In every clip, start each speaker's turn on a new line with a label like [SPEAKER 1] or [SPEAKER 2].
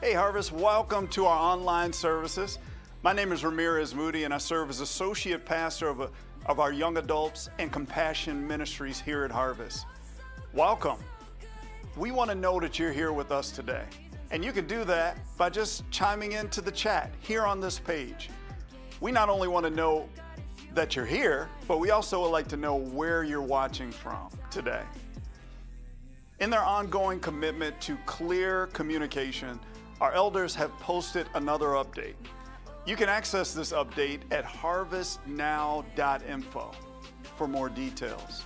[SPEAKER 1] Hey Harvest, welcome to our online services. My name is Ramirez Moody and I serve as Associate Pastor of our Young Adults and Compassion Ministries here at Harvest. Welcome. We want to know that you're here with us today. And you can do that by just chiming into the chat here on this page. We not only want to know that you're here, but we also would like to know where you're watching from today. In their ongoing commitment to clear communication, our elders have posted another update. You can access this update at harvestnow.info for more details.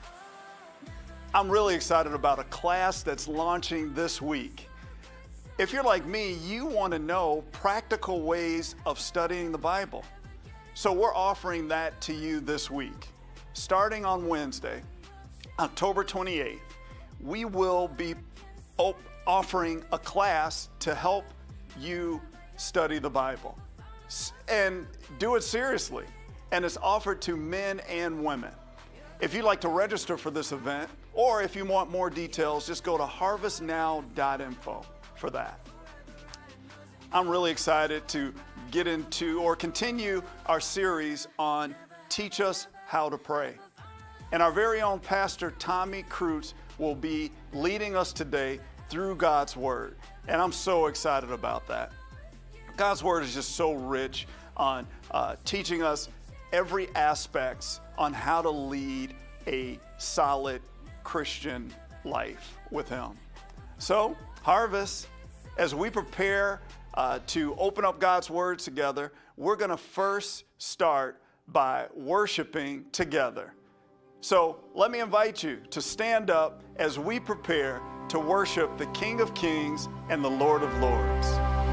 [SPEAKER 1] I'm really excited about a class that's launching this week. If you're like me, you want to know practical ways of studying the Bible. So we're offering that to you this week. Starting on Wednesday, October 28th, we will be offering a class to help you study the Bible. And do it seriously. And it's offered to men and women. If you'd like to register for this event, or if you want more details, just go to harvestnow.info for that. I'm really excited to get into or continue our series on Teach Us How to Pray. And our very own Pastor Tommy Creutz will be leading us today through God's Word. And I'm so excited about that. God's Word is just so rich on teaching us every aspect on how to lead a solid Christian life with Him. So, Harvest, as we prepare to open up God's Word together, we're going to first start by worshiping together. So let me invite you to stand up as we prepare to worship the King of Kings and the Lord of Lords.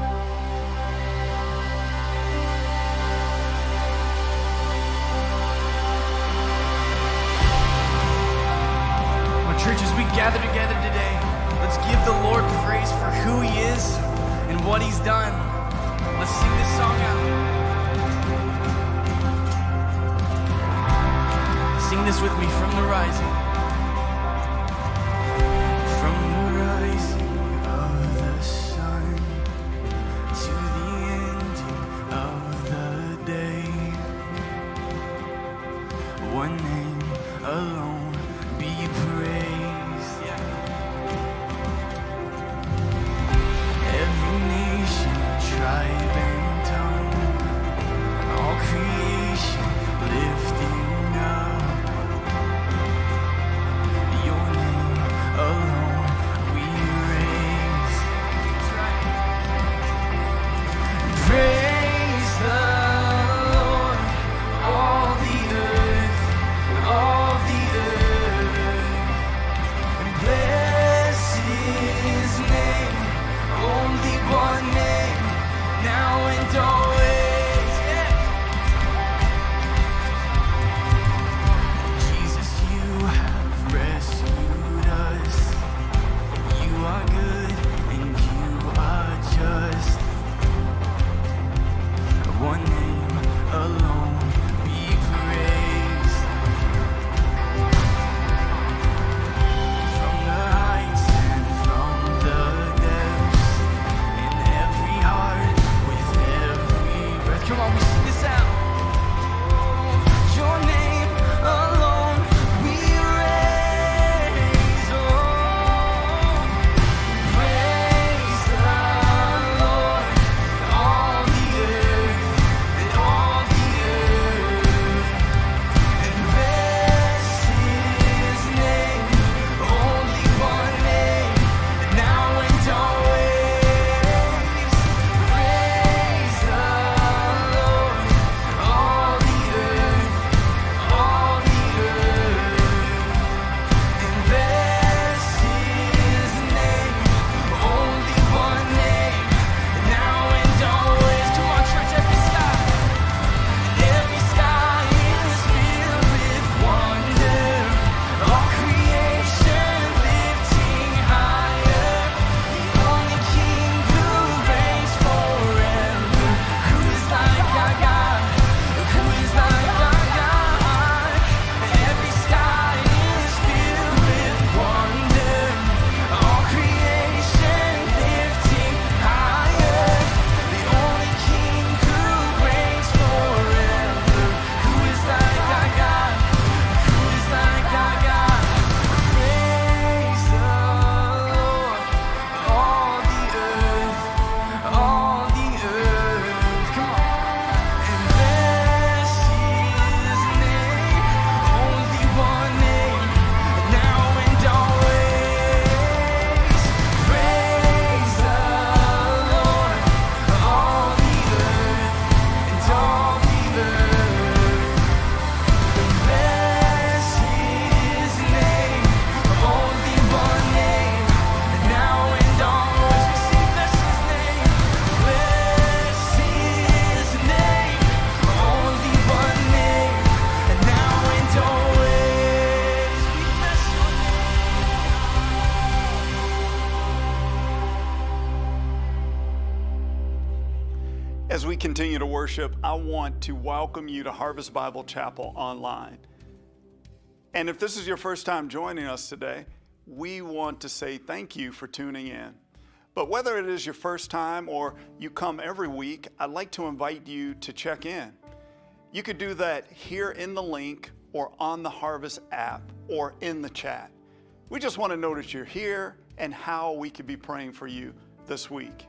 [SPEAKER 2] Well, church, as we gather together today, let's give the Lord praise for who He is and what He's done. Let's sing this song out. Sing this with me, from the rising. From the rising of the sun to the ending of the day, one name alone be praised. Yeah. Every nation, tribe, and tongue, all creation lifting up. Your name alone we raise. Praise the Lord, all the earth, and bless His name. Only one name, now and always. Yeah. Jesus, you have rescued us. You are good and you are just. One name alone be praised. From the heights and from the depths, in every heart with every
[SPEAKER 1] As we continue to worship, I want to welcome you to Harvest Bible Chapel online. And if this is your first time joining us today, we want to say thank you for tuning in. But whether it is your first time or you come every week, I'd like to invite you to check in. You could do that here in the link or on the Harvest app or in the chat. We just want to know that you're here and how we could be praying for you this week.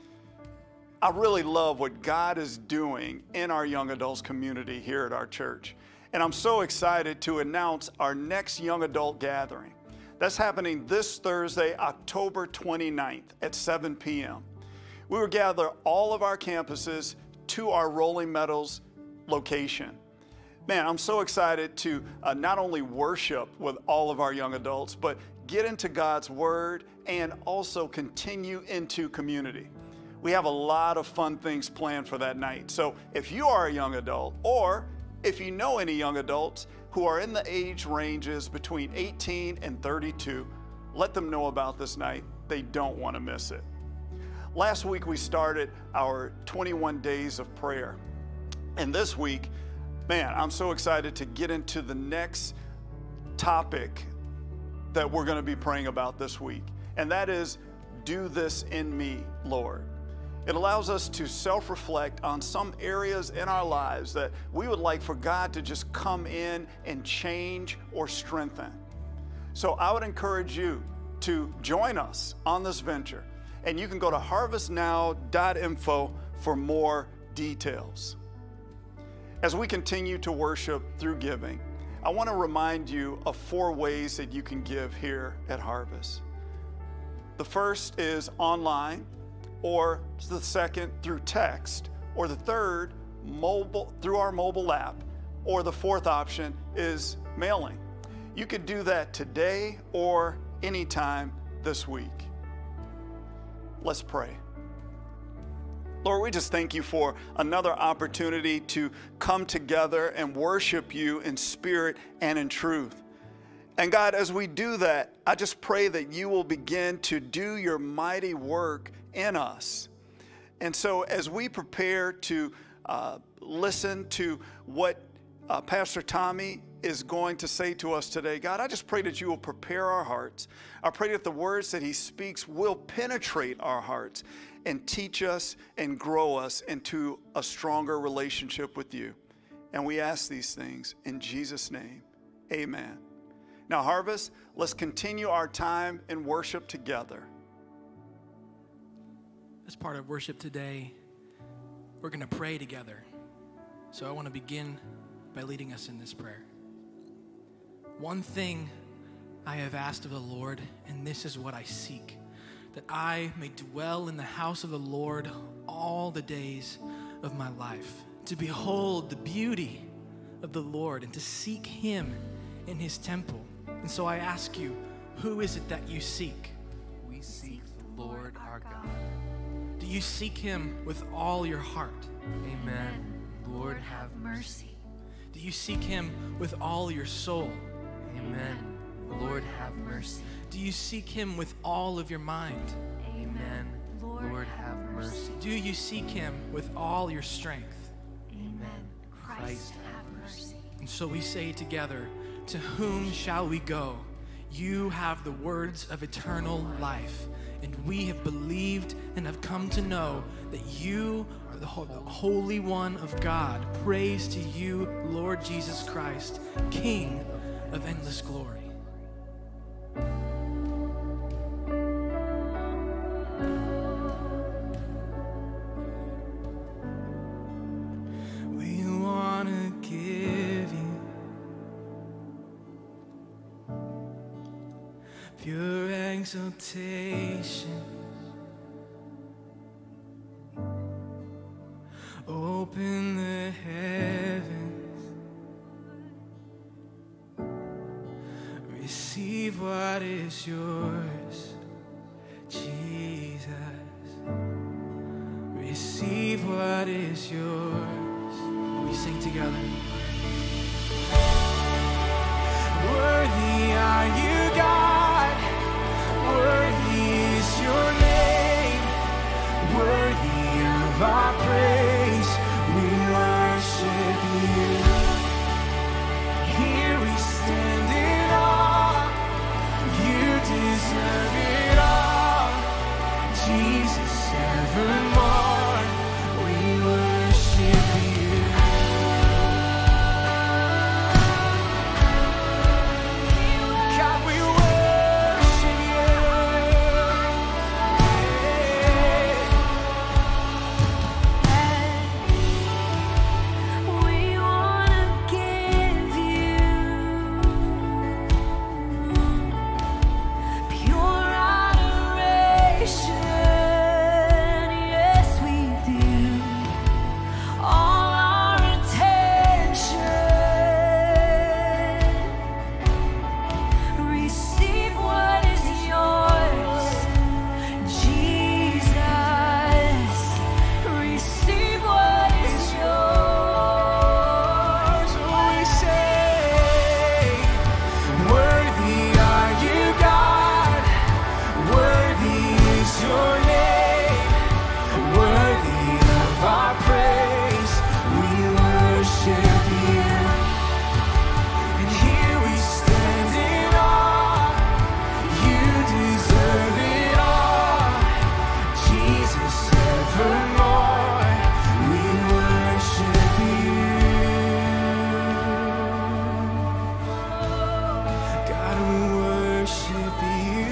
[SPEAKER 1] I really love what God is doing in our young adults community here at our church. And I'm so excited to announce our next young adult gathering. That's happening this Thursday, October 29th at 7 p.m. We will gather all of our campuses to our Rolling Meadows location. Man, I'm so excited to not only worship with all of our young adults, but get into God's Word and also continue into community. We have a lot of fun things planned for that night. So if you are a young adult, or if you know any young adults who are in the age ranges between 18 and 32, let them know about this night. They don't want to miss it. Last week we started our 21 days of prayer. And this week, man, I'm so excited to get into the next topic that we're going to be praying about this week. And that is, do this in me, Lord. It allows us to self-reflect on some areas in our lives that we would like for God to just come in and change or strengthen. So I would encourage you to join us on this venture. And you can go to harvestnow.info for more details. As we continue to worship through giving, I want to remind you of 4 ways that you can give here at Harvest. The first is online, or the second through text, or the third mobile through our mobile app, or the fourth option is mailing. You could do that today or anytime this week. Let's pray. Lord, we just thank you for another opportunity to come together and worship you in spirit and in truth. And God, as we do that, I just pray that you will begin to do your mighty work in us. And so as we prepare to listen to what Pastor Tommy is going to say to us today, God, I just pray that you will prepare our hearts. I pray that the words that he speaks will penetrate our hearts and teach us and grow us into a stronger relationship with you. And we ask these things in Jesus' name. Amen. Now, Harvest, let's continue our time in worship together.
[SPEAKER 2] As part of worship today, we're going to pray together. So I want to begin by leading us in this prayer. One thing I have asked of the Lord, and this is what I seek, that I may dwell in the house of the Lord all the days of my life, to behold the beauty of the Lord and to seek him in his temple. And so I ask you, who is it that you seek?
[SPEAKER 3] We seek the Lord our God.
[SPEAKER 2] Do you seek him with all your heart?
[SPEAKER 3] Amen. Lord, have mercy.
[SPEAKER 2] Do you seek him with all your soul?
[SPEAKER 3] Amen. Lord, have mercy.
[SPEAKER 2] Do you seek him with all of your mind?
[SPEAKER 3] Amen. Lord, have mercy.
[SPEAKER 2] Do you seek him with all your strength?
[SPEAKER 3] Amen. Christ, have mercy.
[SPEAKER 2] And so we say together, to whom shall we go? You have the words of eternal life, and we have believed and have come to know that you are the Holy One of God. Praise to you, Lord Jesus Christ, King of endless glory. We want to give you pure exaltation. Open the heavens. Receive what is yours, Jesus. Receive what is yours. We sing together. Worthy are you, God. Worthy is your name. Worthy of our praise.
[SPEAKER 3] Jesus, evermore we worship you. God, we worship you. We wanna give you pure adoration. Yes, we do. All our attention. Receive what is yours, Jesus. Receive what is yours. We say, worthy are you, God. Worthy is your name. Worthy of our praise. We worship you. And here we stand in awe. You deserve it all. Jesus, evermore we worship you. God, we worship you.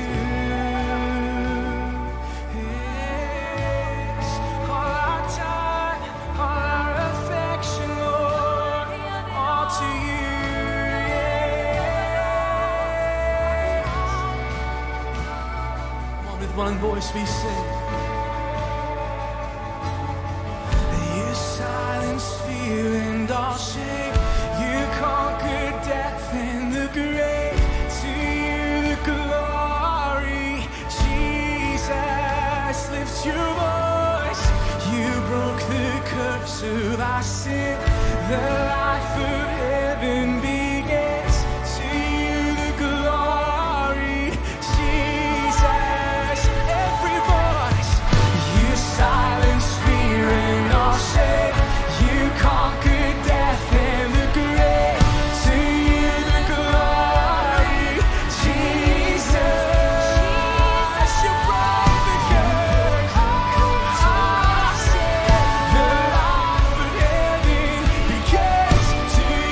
[SPEAKER 3] Yes. All our time, all our affection, Lord, all to you. Yes. Come on, with one voice we sing. You silence fear and all shame. You conquered death and the grave. To you the glory. Jesus, lift your voice. You broke the curse of our sin. The life of heaven begins. To you the glory. Jesus, every voice. You silence fear and all shame. You conquered death and the grave. To you the glory, Jesus. You broke the curse. The life of heaven begins. To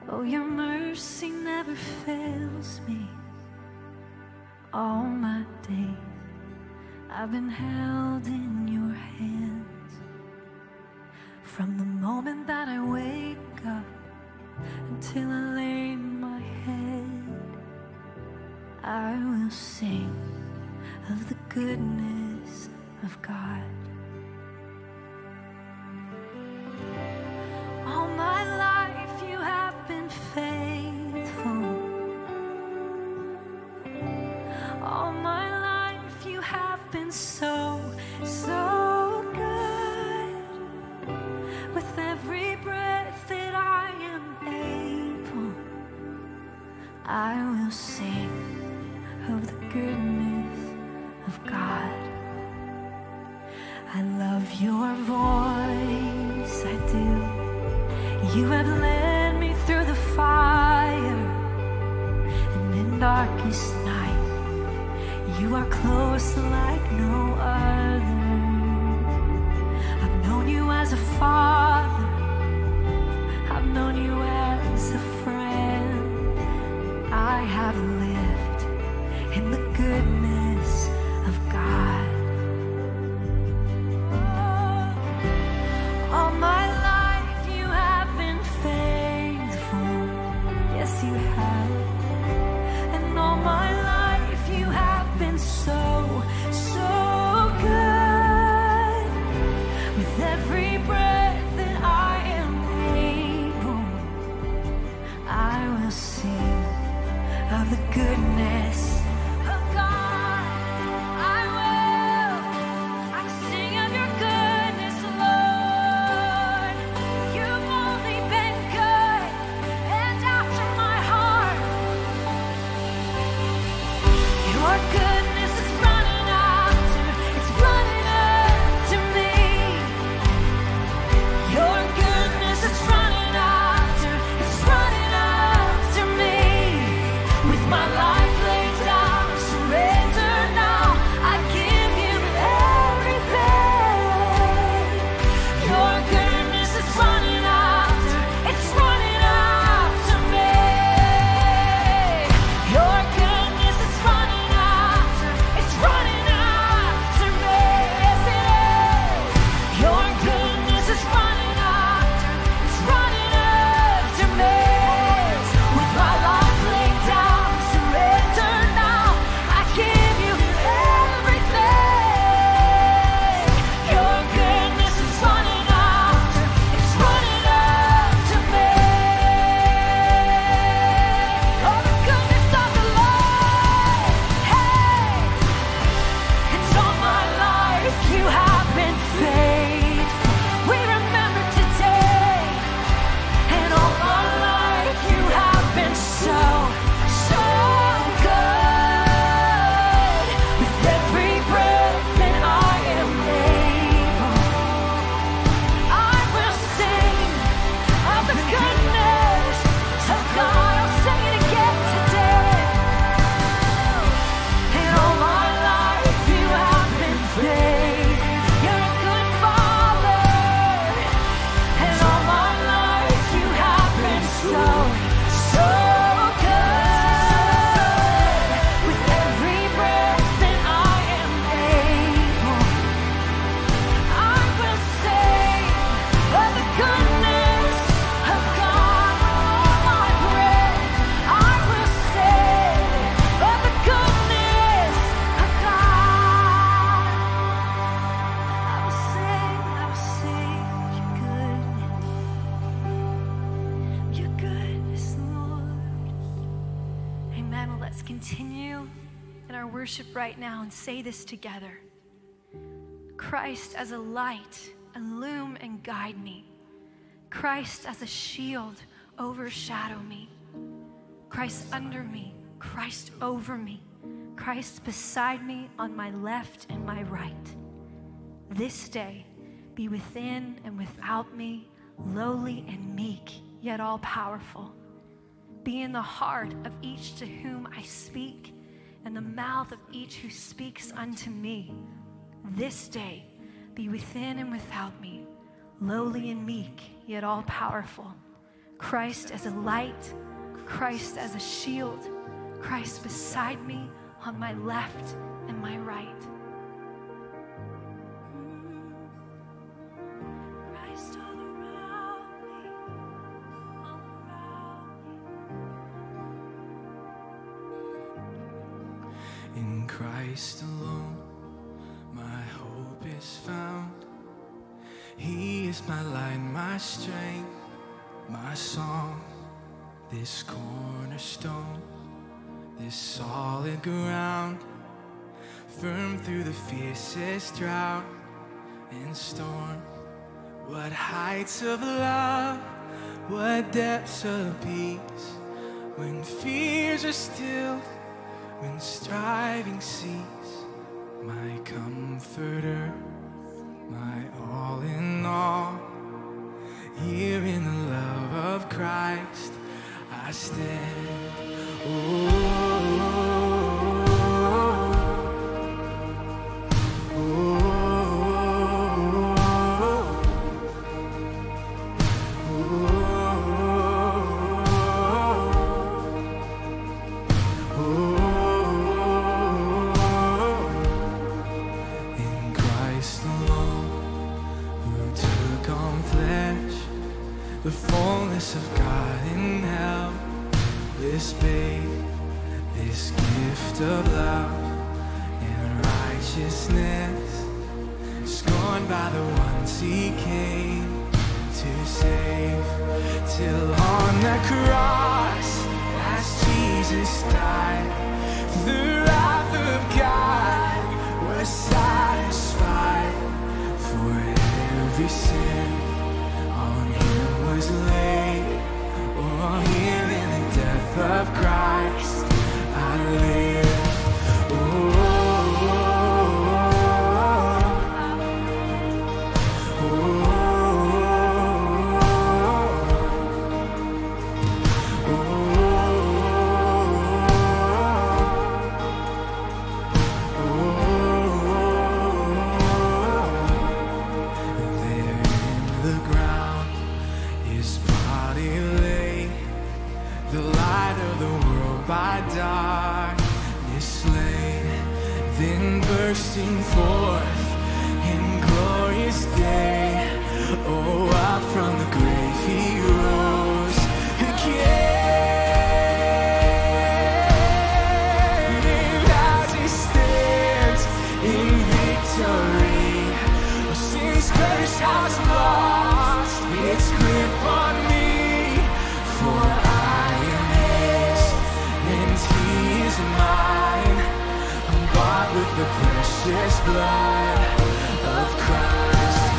[SPEAKER 4] Oh, your mercy never fails me. All my days I've been held in your hands. From the moment that I wake up until I lay my head, I will sing of the goodness of God. All my life you have been faithful. All my life you have been so, so good. With every breath that I am able, I will sing of the goodness of God. I love your voice, I do. You have led me through the fire, and in darkest night, you are close like no other. I've known you as a father, I've known you as a friend. I have lived in the goodness of God. All my life you have been faithful. Yes, you have. And all my life you have been so, so good. With every breath that I am able, I will sing of the goodness of God. I will. I sing of your goodness, Lord. You've only been good and after my heart. Your goodness is running after, it's running after me. Your goodness is running after, it's running after me. With my life laid down, surrender now. I give you everything. Your goodness is running after, it's running after me. Your goodness is running after, it's running after me. Yes, it is. Your goodness is running after, it's running after me. With my life laid down, surrender now. I give you everything. Your goodness is running after, it's running after me. Oh, the goodness of the Lord. Hey, it's all my life you have been faithful. We remember today. And all my life you have been so, so good. With every breath that I am able, I will sing of the goodness of God. I'll sing it again today. And all my life you have been faithful. You're a good Father. And all my life you have been so, so good. With every breath that I am able, I will sing of the goodness of God. All my breath, I will sing of the goodness of God. I will sing your goodness, Lord. Amen. Well, let's continue in our worship right now and say this together. Christ as a light, illume and guide me. Christ as a shield, overshadow me. Christ under me, Christ over me, Christ beside me on my left and my right. This day be within and without me, lowly and meek, yet all powerful. Be in the heart of each to whom I speak, and the mouth of each who speaks unto me. This day be within and without me, lowly and meek, yet all powerful. Christ as a light, Christ as a shield, Christ beside me on my left and my right. Christ all around me, all around me.
[SPEAKER 3] In Christ alone, my hope is found. He is my light, my strength, my song. This cornerstone, this solid ground, firm through the fiercest drought and storm. What heights of love, what depths of peace, when fears are stilled, when striving cease. My comforter, my all in all, here in the love of Christ I stand. In Christ alone, who took on flesh, the fullness of God in hell, this babe, this gift of love and righteousness, scorned by the ones he came to save, till on the cross, as Jesus died, the wrath of God was satisfied. For every sin on him was laid. Oh, here in the death of Christ I live. By darkness slain, then bursting forth in glorious day. Oh, out from the grave he rose again. And as he stands in victory, oh, sin's curse has lost its grip on me. For he is mine, I'm bought with the precious blood of Christ.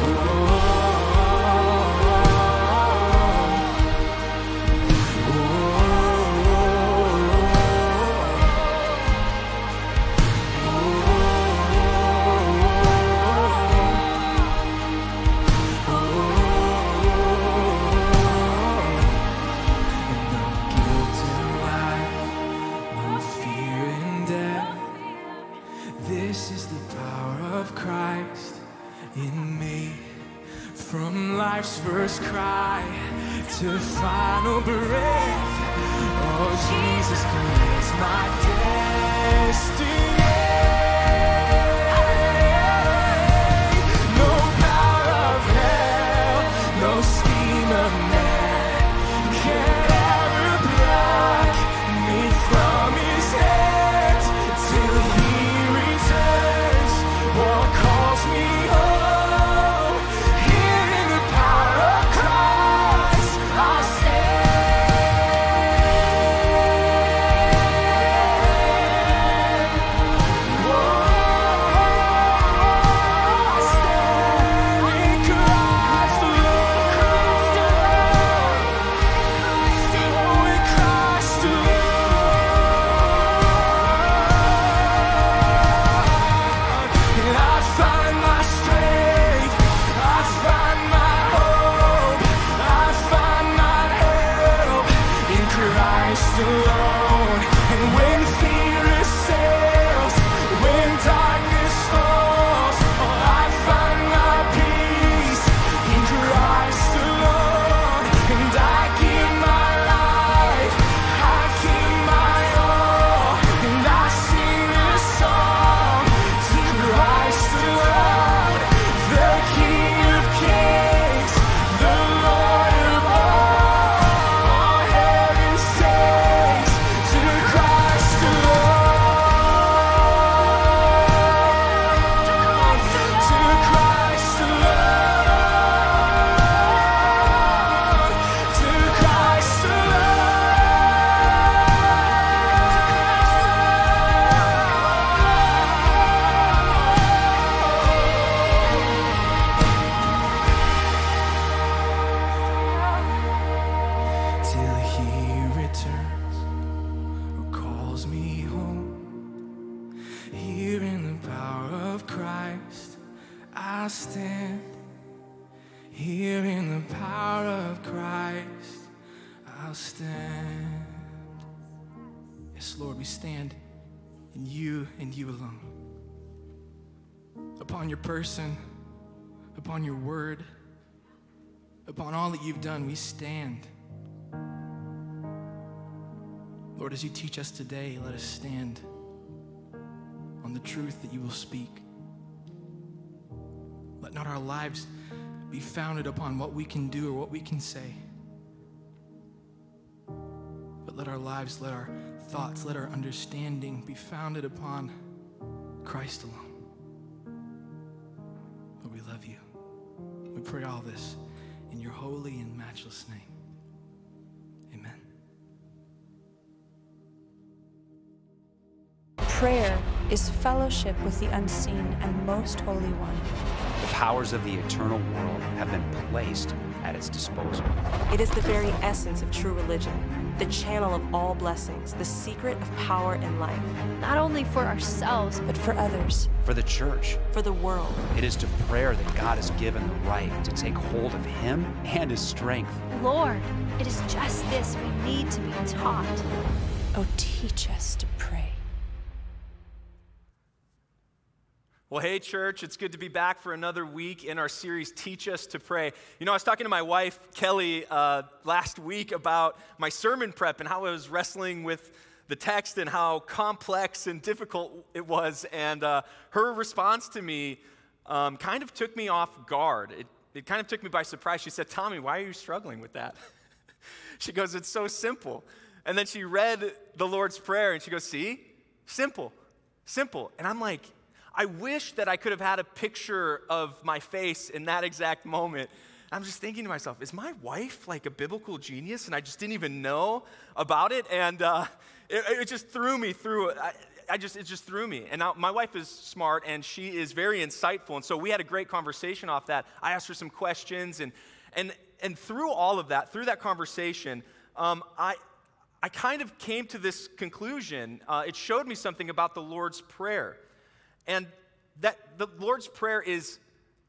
[SPEAKER 3] This is the power of Christ in me. From life's first cry to final breath, oh, Jesus commands my destiny. No power of hell, no scheme of man can ever block me from his hand till he returns or calls me home. Here in the power of Christ I stand. Whoa, I stand in Christ alone. Oh, in Christ alone. And I find my strength, I find my hope, I find my help in Christ alone. And when fear assails, when darkness falls, oh, I find my peace in Christ alone. And I
[SPEAKER 2] stand. Yes, Lord, we stand in you and you alone. Upon your person, upon your word, upon all that you've done, we stand. Lord, as you teach us today, let us stand on the truth that you will speak. Let not our lives be founded upon what we can do or what we can say, but let our lives, let our thoughts, let our understanding be founded upon Christ alone. Lord, we love you. We pray all this in your holy and matchless name. Amen.
[SPEAKER 5] Prayer is fellowship with the unseen and most holy one.
[SPEAKER 6] The powers of the eternal world have been placed at its disposal.
[SPEAKER 7] It is the very essence of true religion, the channel of all blessings, the secret of power and life.
[SPEAKER 4] Not only for ourselves,
[SPEAKER 5] But for others,
[SPEAKER 6] For the church,
[SPEAKER 7] For the world,
[SPEAKER 6] it is to prayer that God has given the right to take hold of Him and His strength.
[SPEAKER 4] Lord, it is just this we need to be taught.
[SPEAKER 5] oh, teach us to pray.
[SPEAKER 8] Well, hey, church, it's good to be back for another week in our series, Teach Us to Pray. You know, I was talking to my wife, Kelly, last week about my sermon prep and how I was wrestling with the text and how complex and difficult it was. And her response to me kind of took me off guard. It kind of took me by surprise. She said, Tommy, why are you struggling with that? She goes, it's so simple. And then she read the Lord's Prayer and she goes, see, simple. And I'm like, I wish that I could have had a picture of my face in that exact moment. I'm just thinking to myself, is my wife like a biblical genius and I just didn't even know about it? And it just threw me through it. It just threw me. And now my wife is smart and she is very insightful. And so we had a great conversation off that. I asked her some questions and through all of that, through that conversation, I kind of came to this conclusion. It showed me something about the Lord's Prayer. And that the Lord's Prayer is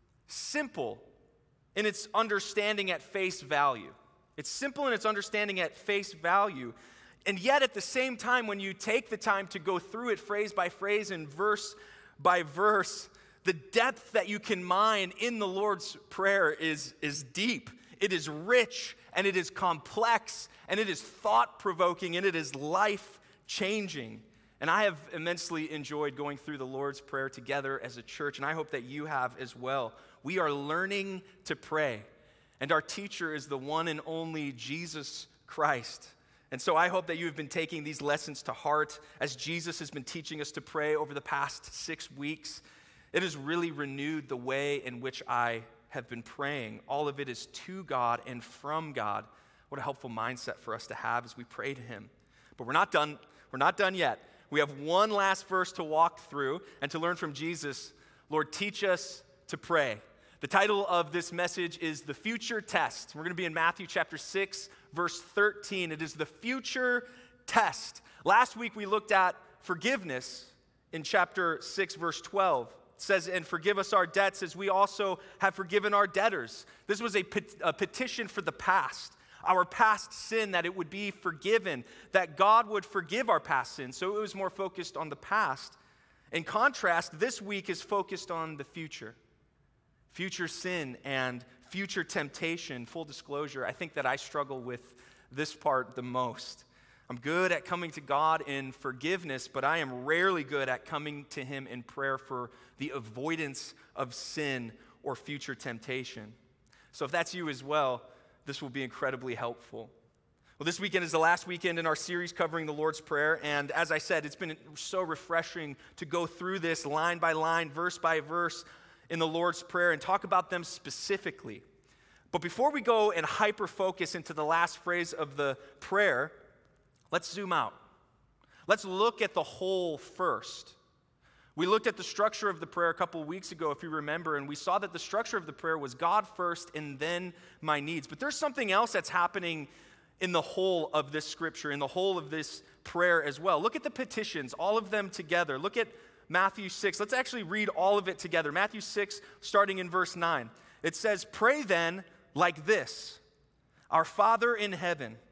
[SPEAKER 8] simple in its understanding at face value. It's simple in its understanding at face value. And yet at the same time, when you take the time to go through it phrase by phrase and verse by verse, the depth that you can mine in the Lord's Prayer is deep. It is rich, and it is complex, and it is thought-provoking, and it is life-changing. And I have immensely enjoyed going through the Lord's Prayer together as a church, and I hope that you have as well. We are learning to pray, and our teacher is the one and only Jesus Christ. And so I hope that you have been taking these lessons to heart as Jesus has been teaching us to pray over the past 6 weeks. It has really renewed the way in which I have been praying. All of it is to God and from God. What a helpful mindset for us to have as we pray to Him. But we're not done. We're not done yet. We have one last verse to walk through and to learn from Jesus. Lord, teach us to pray. The title of this message is The Future Test. We're going to be in Matthew chapter 6, verse 13. It is the future test. Last week we looked at forgiveness in chapter 6, verse 12. It says, and forgive us our debts as we also have forgiven our debtors. This was a petition for the past. Our past sin, that it would be forgiven, that God would forgive our past sins. So it was more focused on the past. In contrast, this week is focused on the future. Future sin and future temptation. Full disclosure, I think that I struggle with this part the most. I'm good at coming to God in forgiveness, but I am rarely good at coming to Him in prayer for the avoidance of sin or future temptation. So if that's you as well, this will be incredibly helpful. Well, this weekend is the last weekend in our series covering the Lord's Prayer, and as I said, it's been so refreshing to go through this line by line, verse by verse in the Lord's Prayer and talk about them specifically. But before we go and hyper-focus into the last phrase of the prayer, let's zoom out. Let's look at the whole first. We looked at the structure of the prayer a couple of weeks ago, if you remember, and we saw that the structure of the prayer was God first and then my needs. But there's something else that's happening in the whole of this scripture, in the whole of this prayer as well. Look at the petitions, all of them together. Look at Matthew 6. Let's actually read all of it together. Matthew 6, starting in verse 9. It says, pray then like this, our Father in heaven,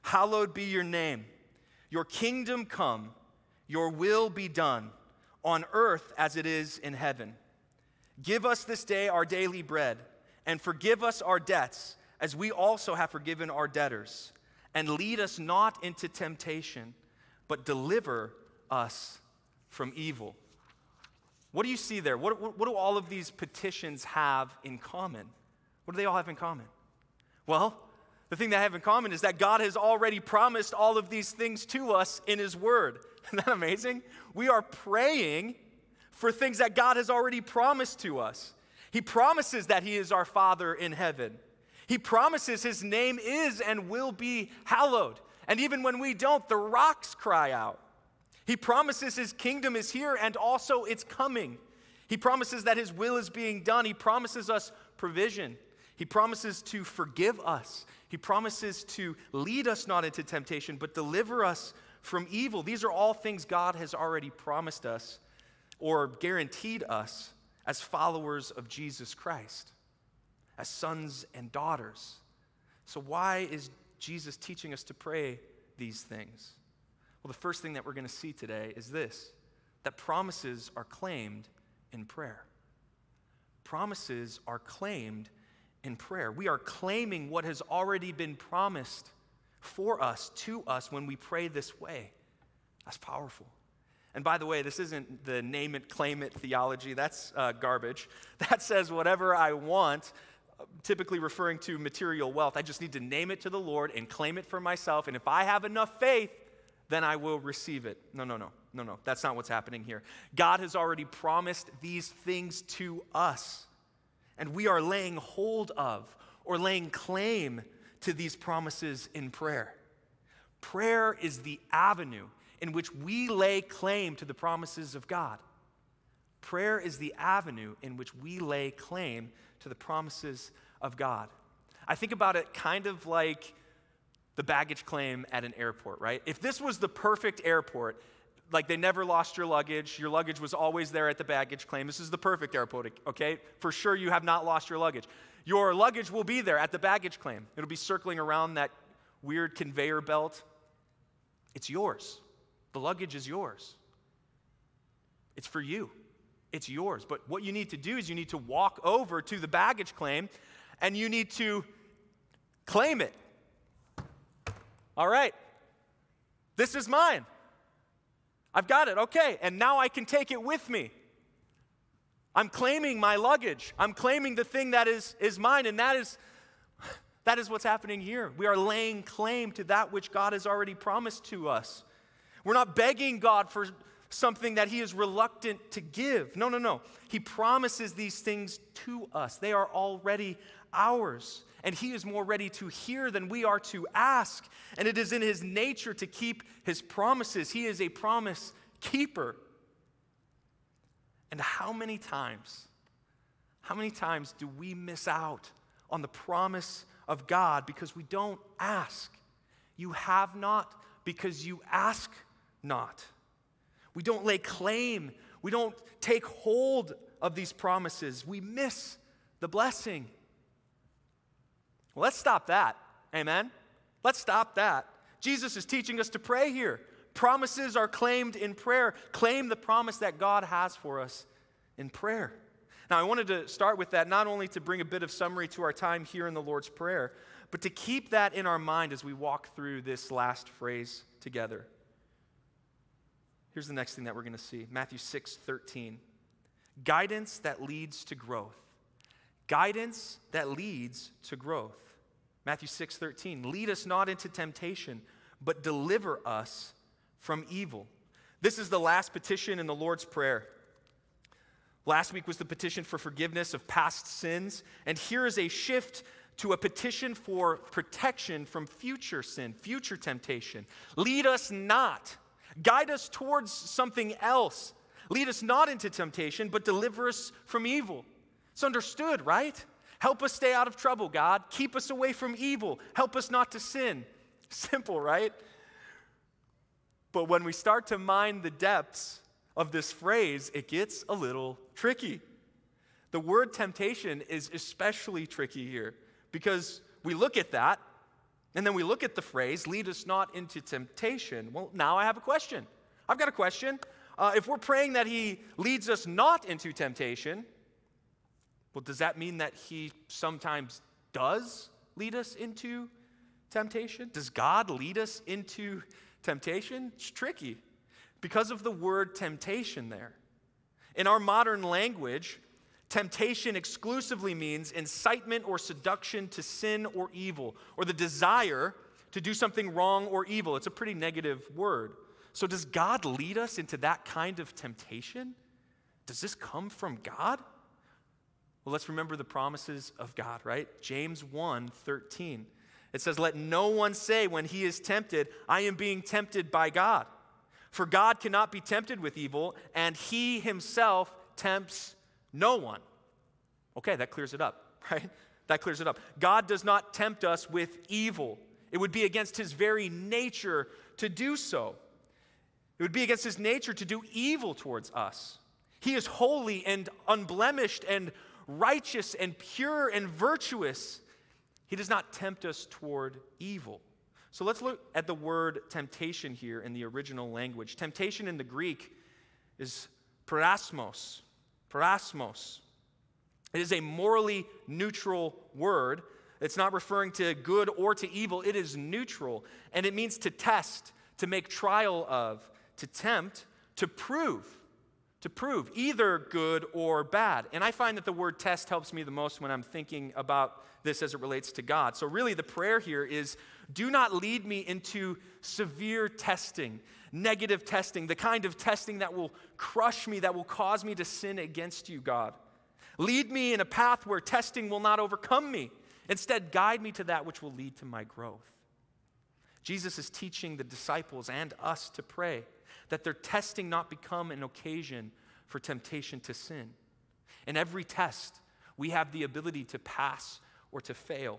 [SPEAKER 8] Hallowed be your name. Your kingdom come, your will be done, on earth as it is in heaven. Give us this day our daily bread, and forgive us our debts, as we also have forgiven our debtors. And lead us not into temptation, but deliver us from evil. What do you see there? What do all of these petitions have in common? What do they all have in common? Well, the thing they have in common is that God has already promised all of these things to us in His Word. Isn't that amazing? We are praying for things that God has already promised to us. He promises that He is our Father in heaven. He promises His name is and will be hallowed. And even when we don't, the rocks cry out. He promises His kingdom is here and also it's coming. He promises that His will is being done. He promises us provision. He promises to forgive us. He promises to lead us not into temptation, but deliver us from evil. These are all things God has already promised us or guaranteed us as followers of Jesus Christ, as sons and daughters. So why is Jesus teaching us to pray these things? Well, the first thing that we're going to see today is this, that promises are claimed in prayer. Promises are claimed in prayer. We are claiming what has already been promised for us, to us, when we pray this way. That's powerful. And by the way, this isn't the name it, claim it theology. That's garbage. That says whatever I want, typically referring to material wealth. I just need to name it to the Lord and claim it for myself. And if I have enough faith, then I will receive it. No. That's not what's happening here. God has already promised these things to us. And we are laying hold of or laying claim to these promises in prayer. Prayer is the avenue in which we lay claim to the promises of God. Prayer is the avenue in which we lay claim to the promises of God. I think about it kind of like the baggage claim at an airport, right? If this was the perfect airport, like they never lost your luggage was always there at the baggage claim. This is the perfect airport, okay? For sure you have not lost your luggage. Your luggage will be there at the baggage claim. It'll be circling around that weird conveyor belt. It's yours. The luggage is yours. It's for you. It's yours. But what you need to do is you need to walk over to the baggage claim and you need to claim it. All right. This is mine. I've got it, okay, and now I can take it with me. I'm claiming my luggage. I'm claiming the thing that is mine, and that is what's happening here. We are laying claim to that which God has already promised to us. We're not begging God for something that He is reluctant to give. No. He promises these things to us. They are already ours, and He is more ready to hear than we are to ask, and it is in His nature to keep His promises. He is a promise keeper. And how many times do we miss out on the promise of God because we don't ask? You have not because you ask not. We don't lay claim. We don't take hold of these promises. We miss the blessing. Well, let's stop that. Amen? Let's stop that. Jesus is teaching us to pray here. Promises are claimed in prayer. Claim the promise that God has for us in prayer. Now, I wanted to start with that not only to bring a bit of summary to our time here in the Lord's Prayer, but to keep that in our mind as we walk through this last phrase together. Here's the next thing that we're going to see. Matthew 6:13. Guidance that leads to growth. Guidance that leads to growth. Matthew 6:13. Lead us not into temptation, but deliver us from evil. This is the last petition in the Lord's Prayer. Last week was the petition for forgiveness of past sins, and here is a shift to a petition for protection from future sin, future temptation. Lead us not. Guide us towards something else. Lead us not into temptation, but deliver us from evil. It's understood, right? Help us stay out of trouble, God. Keep us away from evil. Help us not to sin. Simple, right? But when we start to mine the depths of this phrase, it gets a little tricky. The word temptation is especially tricky here because we look at that And then we look at the phrase, lead us not into temptation. Well, now I have a question. I've got a question. If we're praying that he leads us not into temptation, well, does that mean that he sometimes does lead us into temptation? Does God lead us into temptation? It's tricky because of the word temptation there. In our modern language, temptation exclusively means incitement or seduction to sin or evil, or the desire to do something wrong or evil. It's a pretty negative word. So does God lead us into that kind of temptation? Does this come from God? Well, let's remember the promises of God, right? James 1:13. It says, let no one say when he is tempted, I am being tempted by God. For God cannot be tempted with evil, and he himself tempts no one. Okay, that clears it up, right? That clears it up. God does not tempt us with evil. It would be against his very nature to do so. It would be against his nature to do evil towards us. He is holy and unblemished and righteous and pure and virtuous. He does not tempt us toward evil. So let's look at the word temptation here in the original language. Temptation in the Greek is parasmos. Parasmos. It is a morally neutral word. It's not referring to good or to evil. It is neutral. And it means to test, to make trial of, to tempt, to prove, either good or bad. And I find that the word test helps me the most when I'm thinking about this as it relates to God. So really the prayer here is, do not lead me into severe testing, negative testing, the kind of testing that will crush me, that will cause me to sin against you, God. Lead me in a path where testing will not overcome me. Instead, guide me to that which will lead to my growth. Jesus is teaching the disciples and us to pray that their testing not become an occasion for temptation to sin. In every test, we have the ability to pass or to fail.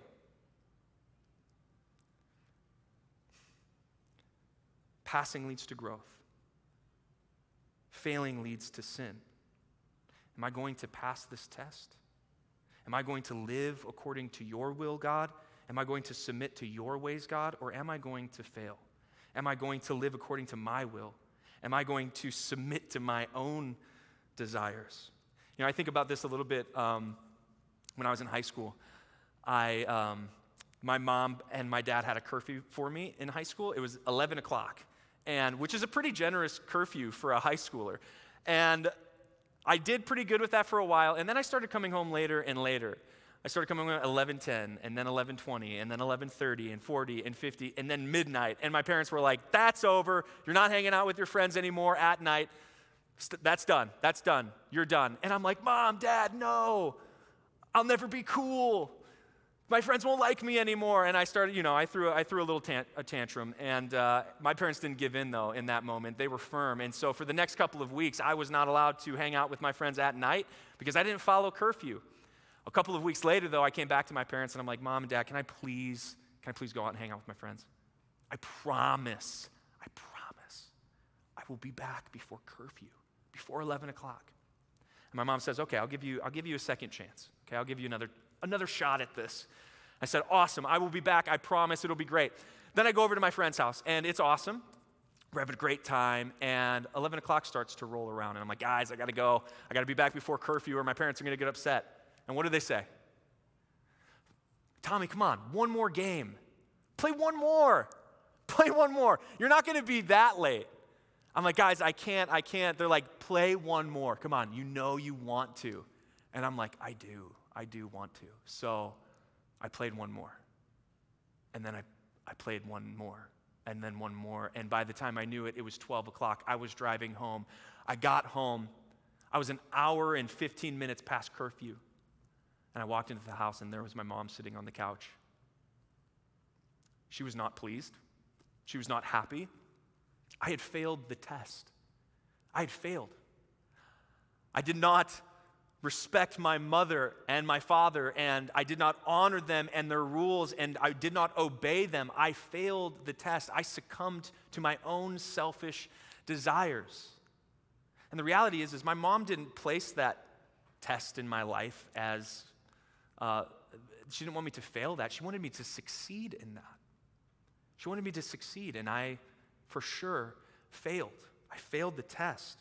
[SPEAKER 8] Passing leads to growth. Failing leads to sin. Am I going to pass this test? Am I going to live according to your will, God? Am I going to submit to your ways, God? Or am I going to fail? Am I going to live according to my will? Am I going to submit to my own desires? You know, I think about this a little bit when I was in high school. My mom and my dad had a curfew for me in high school. It was 11 o'clock, which is a pretty generous curfew for a high schooler. And I did pretty good with that for a while, and then I started coming home later and later. I started coming home at 11:10, and then 11:20, and then 11:30, and 40, and 50, and then midnight. And my parents were like, that's over. You're not hanging out with your friends anymore at night. That's done. That's done. You're done. And I'm like, Mom, Dad, no. I'll never be cool. My friends won't like me anymore. And I started, I threw a little tantrum. And my parents didn't give in, though, in that moment. They were firm. And so for the next couple of weeks, I was not allowed to hang out with my friends at night because I didn't follow curfew. A couple of weeks later, though, I came back to my parents and I'm like, Mom and Dad, can I please go out and hang out with my friends? I promise, I will be back before curfew, before 11 o'clock. And my mom says, okay, I'll give you a second chance. Okay, I'll give you another shot at this. I said, awesome, I will be back. I promise it'll be great. Then I go over to my friend's house, and it's awesome. We're having a great time, and 11 o'clock starts to roll around, and I'm like, guys, I got to go. I got to be back before curfew, or my parents are going to get upset. And what do they say? Tommy, come on, one more game. Play one more. Play one more. You're not going to be that late. I'm like, guys, I can't. They're like, play one more. Come on, you want to. And I'm like, I do want to. So I played one more. And then I played one more. And then one more. And by the time I knew it, it was 12 o'clock. I was driving home. I got home. I was an hour and 15 minutes past curfew. And I walked into the house, and there was my mom sitting on the couch. She was not pleased. She was not happy. I had failed the test. I had failed. I did not respect my mother and my father, and I did not honor them and their rules, and I did not obey them. I failed the test. I succumbed to my own selfish desires. And the reality is my mom didn't place that test in my life as, she didn't want me to fail that. She wanted me to succeed in that. She wanted me to succeed, and I, for sure, failed. I failed the test.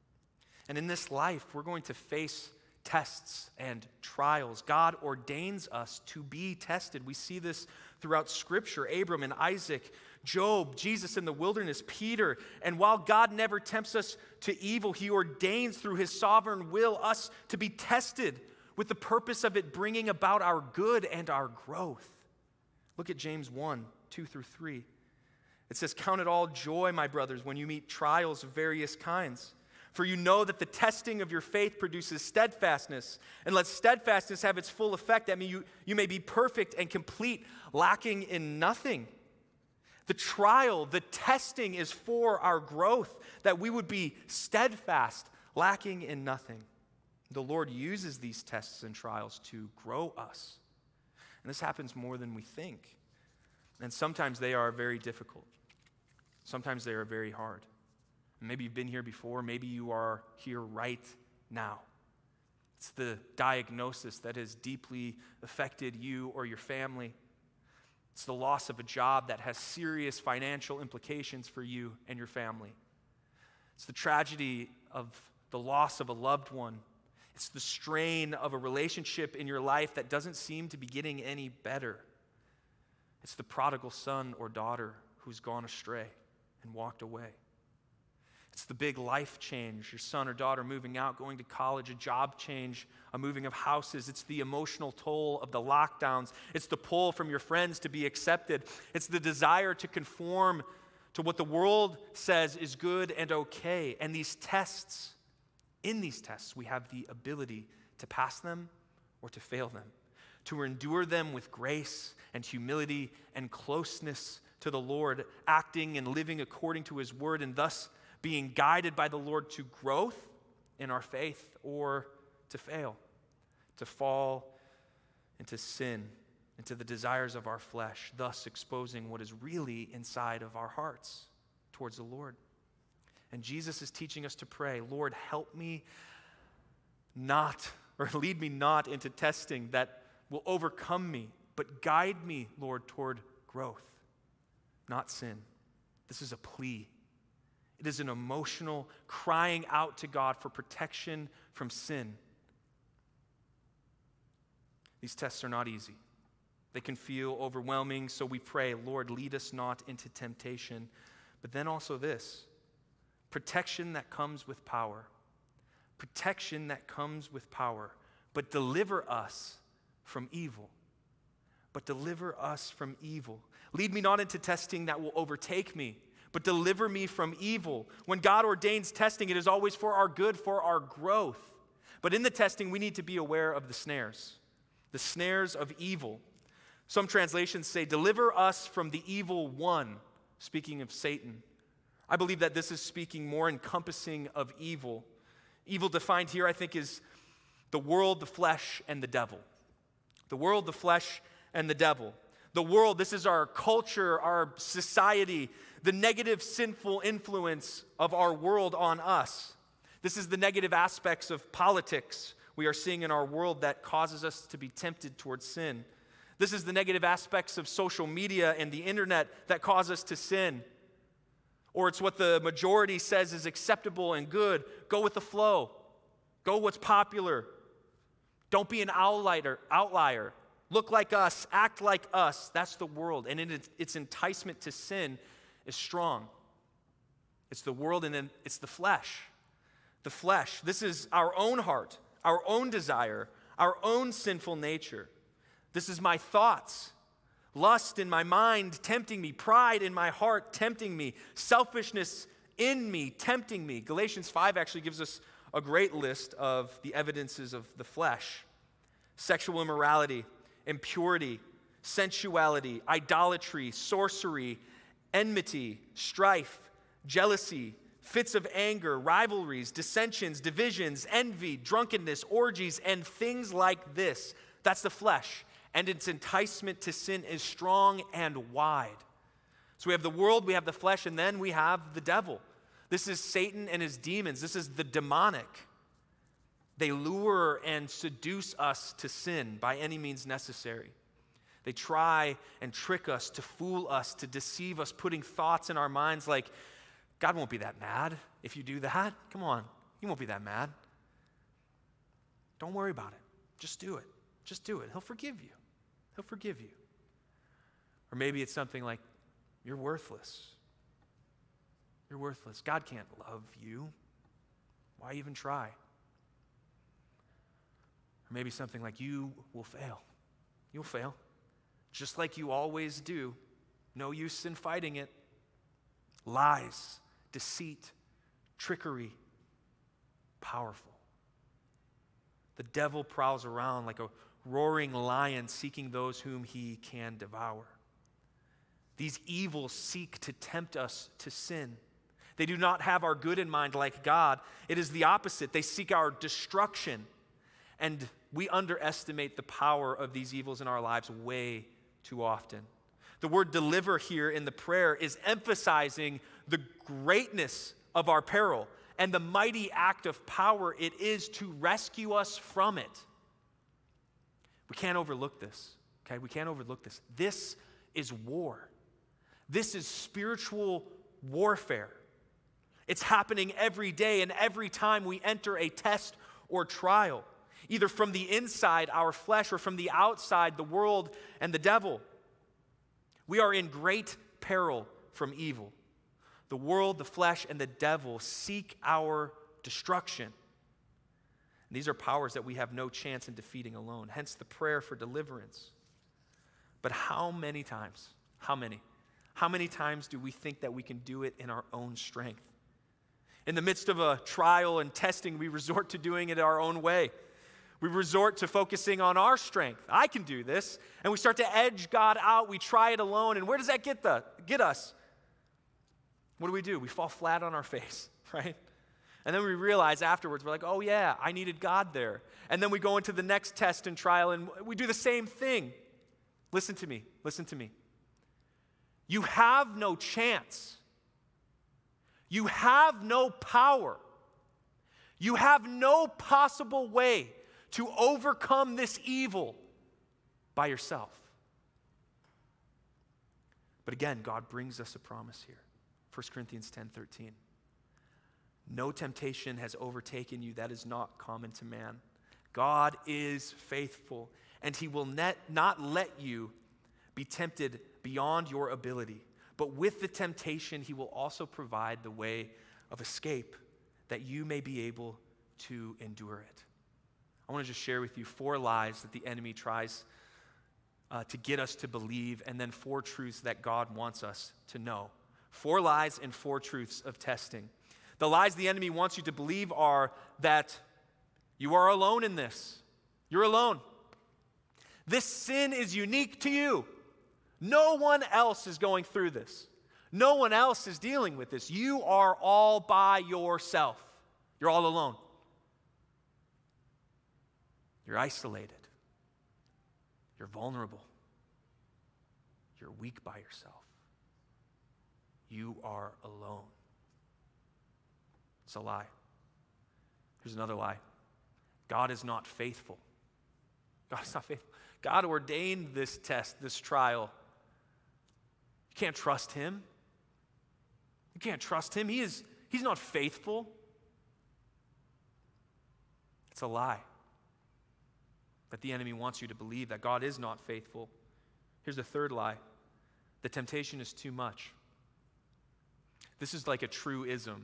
[SPEAKER 8] And in this life, we're going to face tests and trials. God ordains us to be tested. We see this throughout Scripture. Abram and Isaac, Job, Jesus in the wilderness, Peter. And while God never tempts us to evil, he ordains through his sovereign will us to be tested with the purpose of it bringing about our good and our growth. Look at James 1, 2 through 3. It says, "Count it all joy, my brothers, when you meet trials of various kinds. For you know that the testing of your faith produces steadfastness. And let steadfastness have its full effect, that you may be perfect and complete, lacking in nothing." The trial, the testing is for our growth, that we would be steadfast, lacking in nothing. The Lord uses these tests and trials to grow us. And this happens more than we think. And sometimes they are very difficult. Sometimes they are very hard. Maybe you've been here before. Maybe you are here right now. It's the diagnosis that has deeply affected you or your family. It's the loss of a job that has serious financial implications for you and your family. It's the tragedy of the loss of a loved one. It's the strain of a relationship in your life that doesn't seem to be getting any better. It's the prodigal son or daughter who's gone astray and walked away. It's the big life change, your son or daughter moving out, going to college, a job change, a moving of houses. It's the emotional toll of the lockdowns. It's the pull from your friends to be accepted. It's the desire to conform to what the world says is good and okay. And these tests, in these tests, we have the ability to pass them or to fail them, to endure them with grace and humility and closeness to the Lord, acting and living according to his word, and thus being guided by the Lord to growth in our faith or to fail, to fall into sin, into the desires of our flesh, thus exposing what is really inside of our hearts towards the Lord. And Jesus is teaching us to pray, "Lord, help me not, or lead me not into testing that will overcome me, but guide me, Lord, toward growth, not sin." This is a plea. It is an emotional crying out to God for protection from sin. These tests are not easy. They can feel overwhelming, so we pray, "Lord, lead us not into temptation." But then also this, protection that comes with power. Protection that comes with power. But deliver us from evil. But deliver us from evil. Lead me not into testing that will overtake me, but deliver me from evil. When God ordains testing, it is always for our good, for our growth. But in the testing, we need to be aware of the snares of evil. Some translations say, "Deliver us from the evil one," speaking of Satan. I believe that this is speaking more encompassing of evil. Evil defined here, I think, is the world, the flesh, and the devil. The world, the flesh, and the devil. The world, this is our culture, our society, the negative sinful influence of our world on us. This is the negative aspects of politics we are seeing in our world that causes us to be tempted towards sin. This is the negative aspects of social media and the internet that cause us to sin. Or it's what the majority says is acceptable and good. Go with the flow. Go what's popular. Don't be an outlier. Look like us, act like us. That's the world. And its enticement to sin is strong. It's the world, and then it's the flesh. The flesh. This is our own heart, our own desire, our own sinful nature. This is my thoughts, lust in my mind tempting me, pride in my heart tempting me, selfishness in me tempting me. Galatians 5 actually gives us a great list of the evidences of the flesh: sexual immorality, impurity, sensuality, idolatry, sorcery, enmity, strife, jealousy, fits of anger, rivalries, dissensions, divisions, envy, drunkenness, orgies, and things like this. That's the flesh. And its enticement to sin is strong and wide. So we have the world, we have the flesh, and then we have the devil. This is Satan and his demons. This is the demonic. They lure and seduce us to sin by any means necessary. They try and trick us, to fool us, to deceive us, putting thoughts in our minds like, God won't be that mad if you do that. Come on, he won't be that mad. Don't worry about it. Just do it. Just do it. He'll forgive you. He'll forgive you. Or maybe it's something like, you're worthless. You're worthless. God can't love you. Why even try? Or maybe something like, you will fail. You'll fail. Just like you always do. No use in fighting it. Lies, deceit, trickery, powerful. The devil prowls around like a roaring lion seeking those whom he can devour. These evils seek to tempt us to sin. They do not have our good in mind like God. It is the opposite. They seek our destruction. And we underestimate the power of these evils in our lives way too often. The word deliver here in the prayer is emphasizing the greatness of our peril and the mighty act of power it is to rescue us from it. We can't overlook this, okay? We can't overlook this. This is war. This is spiritual warfare. It's happening every day and every time we enter a test or trial, either from the inside, our flesh, or from the outside, the world and the devil. We are in great peril from evil. The world, the flesh, and the devil seek our destruction. And these are powers that we have no chance in defeating alone, hence the prayer for deliverance. But how many times do we think that we can do it in our own strength? In the midst of a trial and testing, we resort to doing it our own way. We resort to focusing on our strength. I can do this. And we start to edge God out. We try it alone. And where does that get us? What do? We fall flat on our face, right? And then we realize afterwards, we're like, oh yeah, I needed God there. And then we go into the next test and trial, and we do the same thing. Listen to me. You have no chance. You have no power. You have no possible way to overcome this evil by yourself. But again, God brings us a promise here. 1 Corinthians 10:13. No temptation has overtaken you that is not common to man. God is faithful, and he will not let you be tempted beyond your ability. But with the temptation, he will also provide the way of escape that you may be able to endure it. I want to just share with you 4 lies that the enemy tries to get us to believe, and then 4 truths that God wants us to know. 4 lies and 4 truths of testing. The lies the enemy wants you to believe are that you are alone in this. You're alone. This sin is unique to you. No one else is going through this. No one else is dealing with this. You are all by yourself. You're all alone. You're isolated. You're vulnerable. You're weak by yourself. You are alone. It's a lie. Here's another lie. God is not faithful. God is not faithful. God ordained this test, this trial. You can't trust him. You can't trust him. He's not faithful. It's a lie that the enemy wants you to believe, that God is not faithful. Here's the third lie. The temptation is too much. This is like a truism.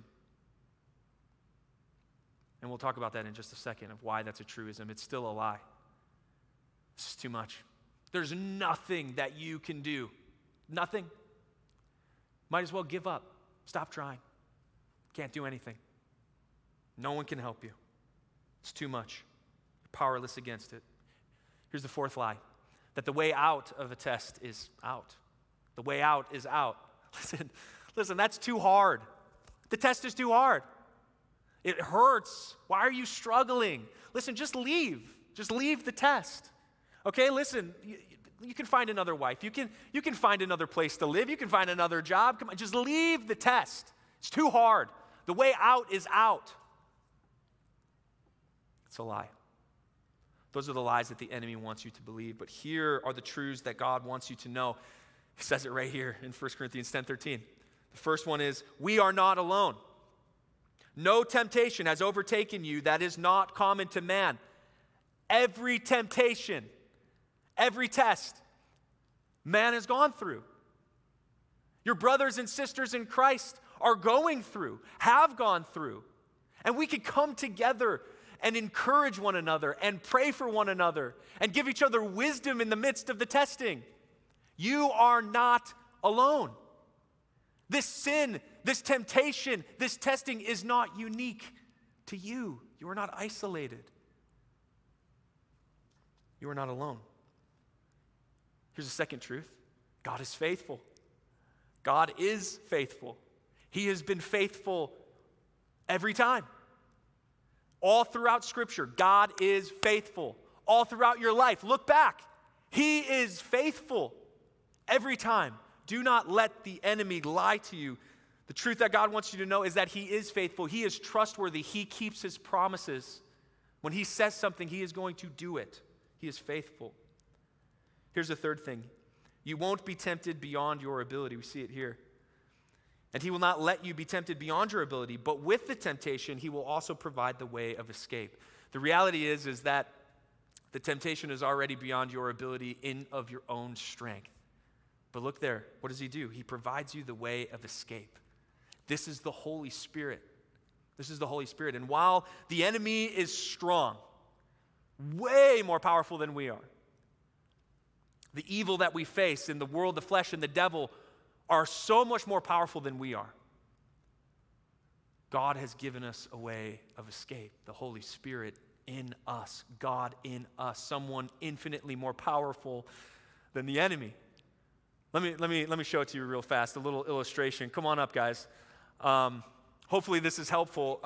[SPEAKER 8] And we'll talk about that in just a second, of why that's a truism. It's still a lie. This is too much. There's nothing that you can do. Nothing. Might as well give up. Stop trying. Can't do anything. No one can help you. It's too much. You're powerless against it. Here's the fourth lie. That the way out of a test is out. The way out is out. Listen, that's too hard. The test is too hard. It hurts. Why are you struggling? Listen, just leave. Just leave the test. Okay, listen, you can find another wife. You can find another place to live. You can find another job. Come on, just leave the test. It's too hard. The way out is out. It's a lie. Those are the lies that the enemy wants you to believe. But here are the truths that God wants you to know. He says it right here in 1 Corinthians 10:13. The first one is, we are not alone. No temptation has overtaken you that is not common to man. Every temptation, every test, man has gone through. Your brothers and sisters in Christ are going through, have gone through. And we could come together and encourage one another and pray for one another and give each other wisdom in the midst of the testing. You are not alone. This sin, this temptation, this testing is not unique to you. You are not isolated. You are not alone. Here's the second truth. God is faithful. God is faithful. He has been faithful every time. All throughout Scripture, God is faithful. All throughout your life, look back. He is faithful every time. Do not let the enemy lie to you. The truth that God wants you to know is that He is faithful. He is trustworthy. He keeps His promises. When He says something, He is going to do it. He is faithful. Here's the third thing. You won't be tempted beyond your ability. We see it here. And He will not let you be tempted beyond your ability, but with the temptation, He will also provide the way of escape. The reality is that the temptation is already beyond your ability in of your own strength. But look there, what does He do? He provides you the way of escape. This is the Holy Spirit. This is the Holy Spirit. And while the enemy is strong, way more powerful than we are, the evil that we face in the world, the flesh, and the devil are so much more powerful than we are. God has given us a way of escape, the Holy Spirit in us, God in us, someone infinitely more powerful than the enemy. Let me show it to you real fast, a little illustration. Come on up, guys. Hopefully this is helpful.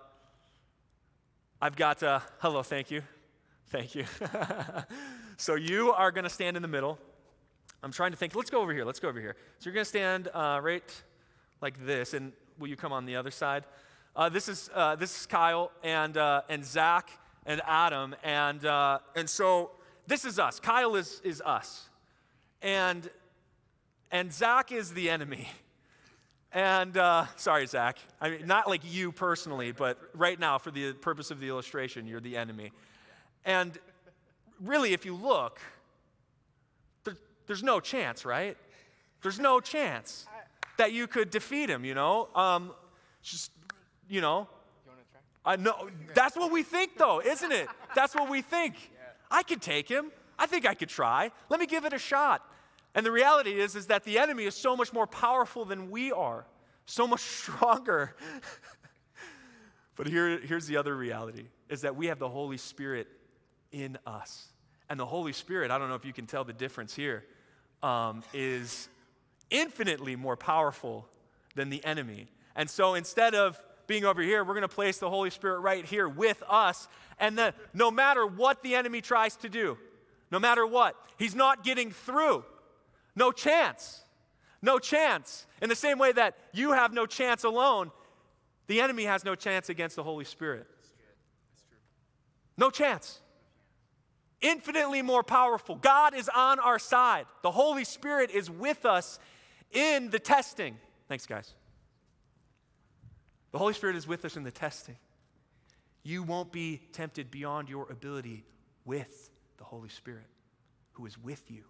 [SPEAKER 8] I've got, hello, thank you. Thank you. So you are going to stand in the middle. I'm trying to think. Let's go over here. So you're going to stand right like this, and will you come on the other side? This is Kyle and Zach and Adam, and so this is us. Kyle is us, and Zach is the enemy. And sorry, Zach. I mean, not like you personally, but right now, for the purpose of the illustration, you're the enemy. And really, if you look, there's no chance, right? There's no chance that you could defeat him, You want to try? I know. That's what we think, though, isn't it? That's what we think. Yeah. I could take him. I think I could try. Let me give it a shot. And the reality is that the enemy is so much more powerful than we are, so much stronger. But here's the other reality, is that we have the Holy Spirit in us. And the Holy Spirit, I don't know if you can tell the difference here, is infinitely more powerful than the enemy. And so instead of being over here, we're going to place the Holy Spirit right here with us. And then no matter what the enemy tries to do, no matter what, he's not getting through. No chance. No chance. In the same way that you have no chance alone, the enemy has no chance against the Holy Spirit.
[SPEAKER 6] That's true.
[SPEAKER 8] No chance. Infinitely more powerful. God is on our side. The Holy Spirit is with us in the testing. Thanks, guys. The Holy Spirit is with us in the testing. You won't be tempted beyond your ability with the Holy Spirit who is with you.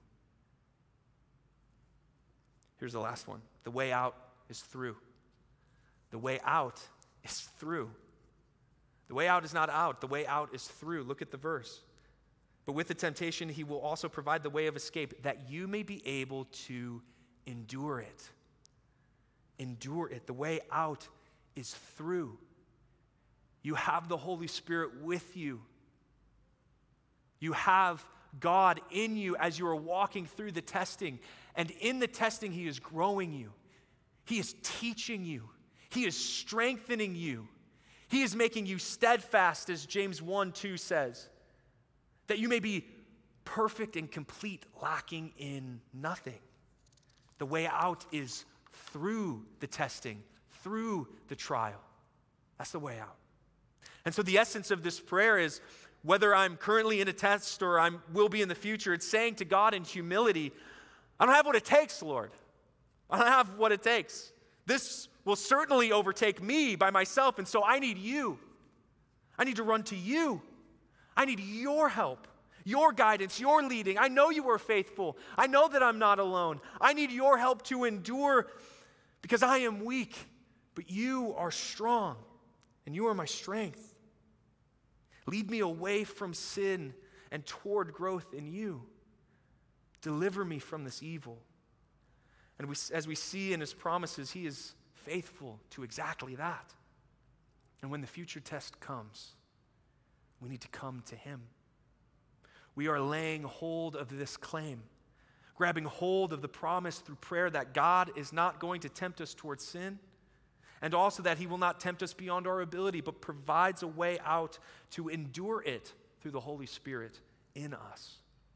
[SPEAKER 8] Here's the last one. The way out is through. The way out is through. The way out is not out. The way out is through. Look at the verse. But with the temptation, He will also provide the way of escape, that you may be able to endure it. Endure it. The way out is through. You have the Holy Spirit with you. You have God in you as you are walking through the testing. And in the testing, He is growing you. He is teaching you. He is strengthening you. He is making you steadfast, as James 1:2 says, that you may be perfect and complete, lacking in nothing. The way out is through the testing, through the trial. That's the way out. And so the essence of this prayer is, whether I'm currently in a test or I will be in the future, it's saying to God in humility, I don't have what it takes, Lord. I don't have what it takes. This will certainly overtake me by myself, and so I need you. I need to run to you. I need your help, your guidance, your leading. I know you are faithful. I know that I'm not alone. I need your help to endure because I am weak, but you are strong, and you are my strength. Lead me away from sin and toward growth in you. Deliver me from this evil. And as we see in his promises, he is faithful to exactly that. And when the future test comes, we need to come to him. We are laying hold of this claim, grabbing hold of the promise through prayer that God is not going to tempt us towards sin, and also that he will not tempt us beyond our ability, but provides a way out to endure it through the Holy Spirit in us.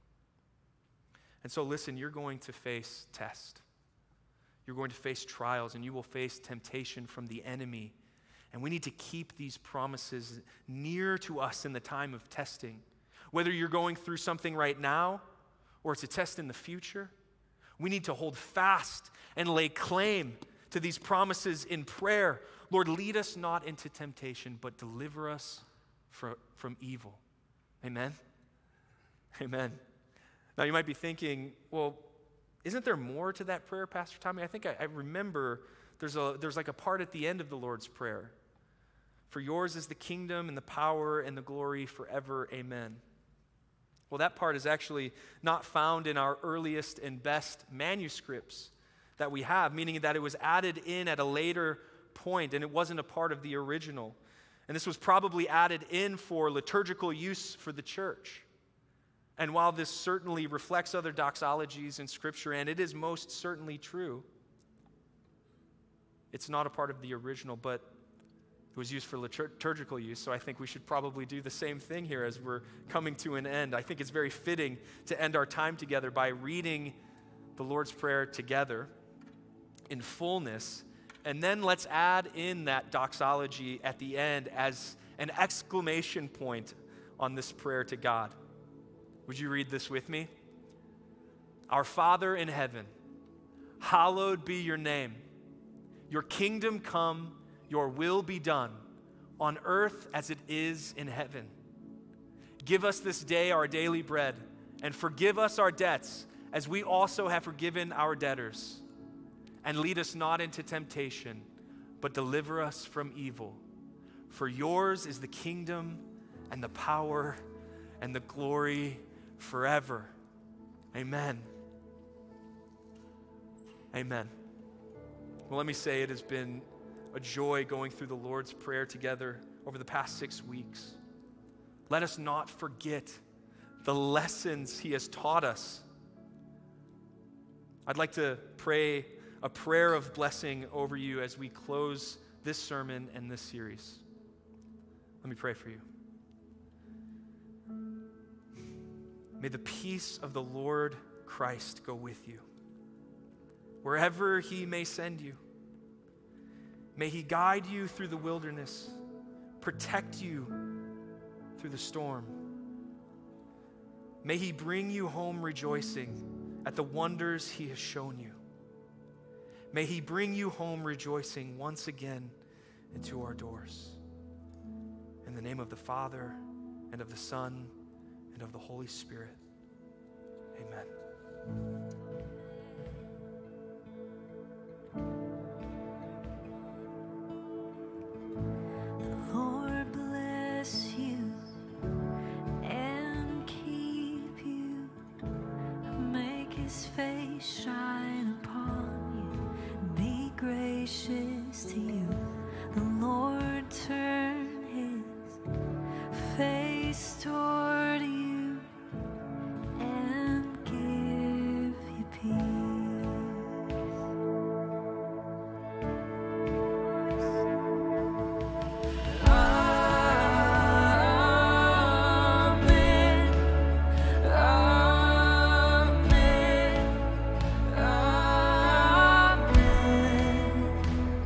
[SPEAKER 8] And so listen, you're going to face tests. You're going to face trials, and you will face temptation from the enemy. And we need to keep these promises near to us in the time of testing. Whether you're going through something right now or it's a test in the future, we need to hold fast and lay claim to these promises in prayer. Lord, lead us not into temptation, but deliver us from evil. Amen? Amen. Now you might be thinking, well, isn't there more to that prayer, Pastor Tommy? I think I remember there's like a part at the end of the Lord's Prayer. For yours is the kingdom and the power and the glory forever. Amen. Well, that part is actually not found in our earliest and best manuscripts that we have, meaning that it was added in at a later point and it wasn't a part of the original. And this was probably added in for liturgical use for the church. And while this certainly reflects other doxologies in Scripture, and it is most certainly true, it's not a part of the original, but it was used for liturgical use, so I think we should probably do the same thing here as we're coming to an end. I think it's very fitting to end our time together by reading the Lord's Prayer together in fullness, and then let's add in that doxology at the end as an exclamation point on this prayer to God. Would you read this with me? Our Father in heaven, hallowed be your name. Your kingdom come, your will be done, on earth as it is in heaven. Give us this day our daily bread, and forgive us our debts, as we also have forgiven our debtors. And lead us not into temptation, but deliver us from evil. For yours is the kingdom and the power and the glory forever. Amen. Amen. Well, let me say it has been a joy going through the Lord's Prayer together over the past 6 weeks. Let us not forget the lessons he has taught us. I'd like to pray a prayer of blessing over you as we close this sermon and this series. Let me pray for you. May the peace of the Lord Christ go with you, wherever he may send you. May he guide you through the wilderness, protect you through the storm. May he bring you home rejoicing at the wonders he has shown you. May he bring you home rejoicing once again into our doors. In the name of the Father, and of the Son, and of the Holy Spirit. Amen.
[SPEAKER 3] Lord bless you and keep you. Make his face shine upon you and be gracious to you. The Lord turn his face toward you and give you peace. Amen. Amen. Amen.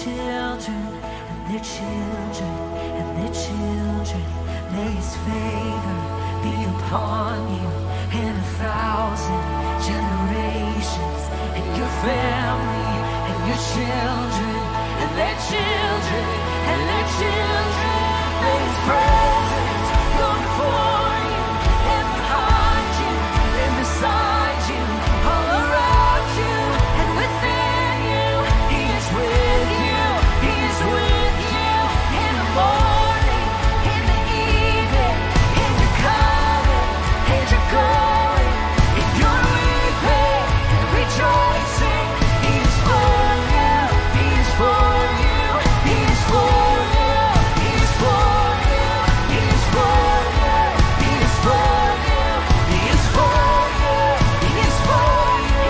[SPEAKER 3] children and their children and their children. May his favor be upon you and 1,000 generations, and your family and your children and their children and their children. May his presence go before you and behind you and beside you, all around you and within you. He is with you, he is with you in the morning, in the evening, in your coming, and your going, in your weeping and rejoicing. He is for you, he is for you, he is for you, he is for you, he is for you, he is for you, he is for you, he is for you.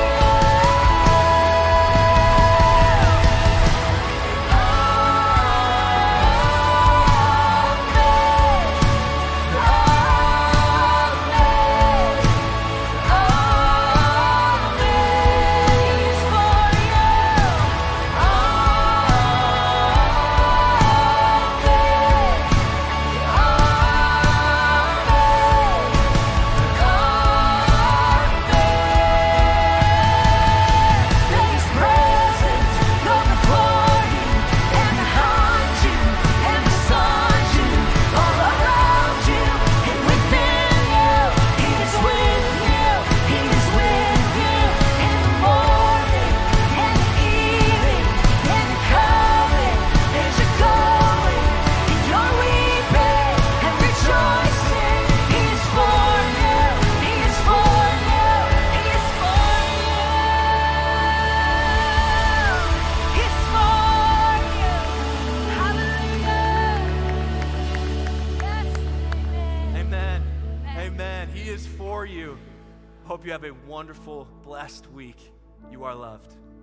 [SPEAKER 8] Amen. Amen. He is for you. Hope you have a wonderful, blessed week. You are loved.